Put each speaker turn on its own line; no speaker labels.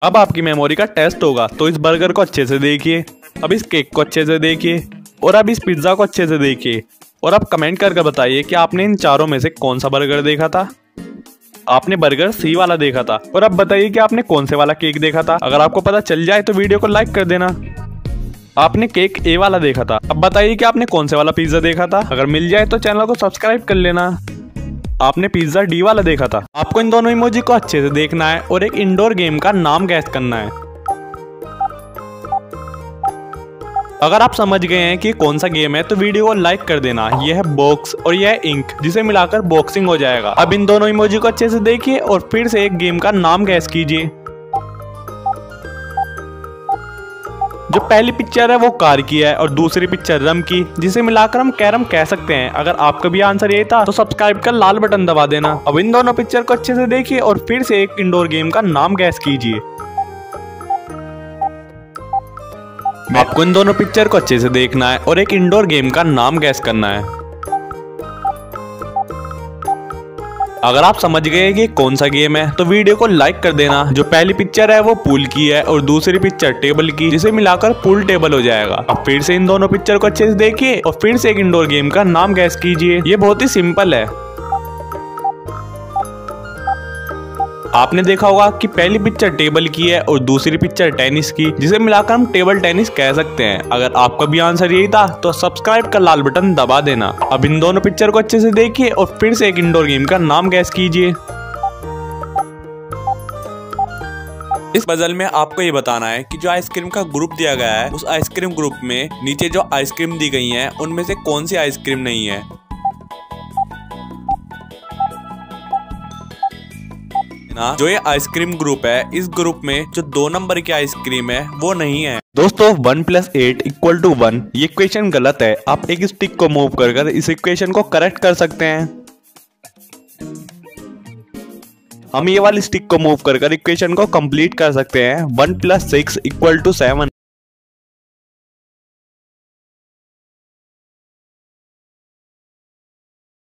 अब आपकी मेमोरी का टेस्ट होगा, तो इस बर्गर को अच्छे से देखिए, अब इस केक को अच्छे से देखिए और अब इस पिज्जा को अच्छे से देखिए और अब कमेंट करके बताइए कि आपने इन चारों में से कौन सा बर्गर देखा था। आपने बर्गर सी वाला देखा था। और अब बताइए कि आपने कौन से वाला केक देखा था। अगर आपको पता चल जाए तो वीडियो को लाइक कर देना। आपने केक ए वाला देखा था। अब बताइए कि आपने कौन से वाला पिज्जा देखा था। अगर मिल जाए तो चैनल को सब्सक्राइब कर लेना। आपने पिज्जा डी वाला देखा था। आपको इन दोनों इमोजी को अच्छे से देखना है और एक इंडोर गेम का नाम गैस करना है। अगर आप समझ गए हैं कि कौन सा गेम है तो वीडियो को लाइक कर देना। यह है बॉक्स और यह है इंक, जिसे मिलाकर बॉक्सिंग हो जाएगा। अब इन दोनों इमोजी को अच्छे से देखिए और फिर से एक गेम का नाम गैस कीजिए। जो पहली पिक्चर है वो कार की है और दूसरी पिक्चर रम की, जिसे मिलाकर हम कैरम कह सकते हैं। अगर आपका भी आंसर ये था तो सब्सक्राइब कर लाल बटन दबा देना। अब इन दोनों पिक्चर को अच्छे से देखिए और फिर से एक इंडोर गेम का नाम गैस कीजिए। आपको इन दोनों पिक्चर को अच्छे से देखना है और एक इंडोर गेम का नाम गैस करना है। अगर आप समझ गए कि कौन सा गेम है तो वीडियो को लाइक कर देना। जो पहली पिक्चर है वो पूल की है और दूसरी पिक्चर टेबल की, जिसे मिलाकर पूल टेबल हो जाएगा। अब फिर से इन दोनों पिक्चर को अच्छे से देखिए और फिर से एक इंडोर गेम का नाम गैस कीजिए। ये बहुत ही सिंपल है। आपने देखा होगा कि पहली पिक्चर टेबल की है और दूसरी पिक्चर टेनिस की, जिसे मिलाकर हम टेबल टेनिस कह सकते हैं। अगर आपका भी आंसर यही था तो सब्सक्राइब का लाल बटन दबा देना। अब इन दोनों पिक्चर को अच्छे से देखिए और फिर से एक इंडोर गेम का नाम गैस कीजिए। इस पजल में आपको ये बताना है कि जो आइसक्रीम का ग्रुप दिया गया है उस आइसक्रीम ग्रुप में नीचे जो आइसक्रीम दी गई है उनमें से कौन सी आइसक्रीम नहीं है। जो ये आइसक्रीम ग्रुप है, इस ग्रुप में जो 2 नंबर की आइसक्रीम है वो नहीं है। दोस्तों 1 + 8 = 1 ये इक्वेशन गलत है। आप एक स्टिक को मूव कर इस इक्वेशन को करेक्ट कर सकते हैं। हम ये वाली स्टिक को मूव कर इक्वेशन को कंप्लीट कर सकते हैं। 1 + 6 = 7।